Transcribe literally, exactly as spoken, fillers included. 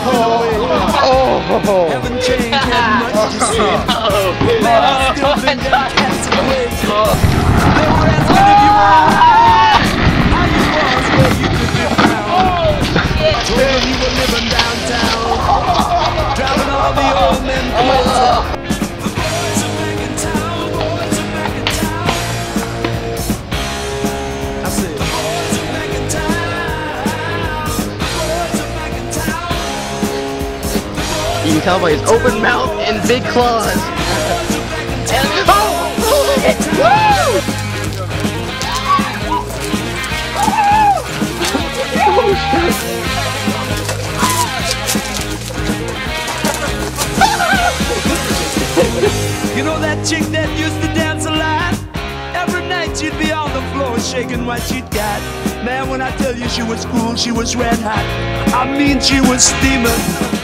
Oh. Haven't changed, had much to say. Man, I still think them cats are crazy. They were asking if you were alright, how you was, where you could be found. Told them you were living downtown, driving all the old men crazy. The boys are back in town, boys are back in town. I said, the boys are back in town, the boys are back in town. You can tell by his open mouth and big claws. And oh! Woo! You know that chick that used to dance a lot? Every night she'd be on the floor shaking what she'd got. Man, when I tell you she was cool, she was red hot. I mean, she was steaming.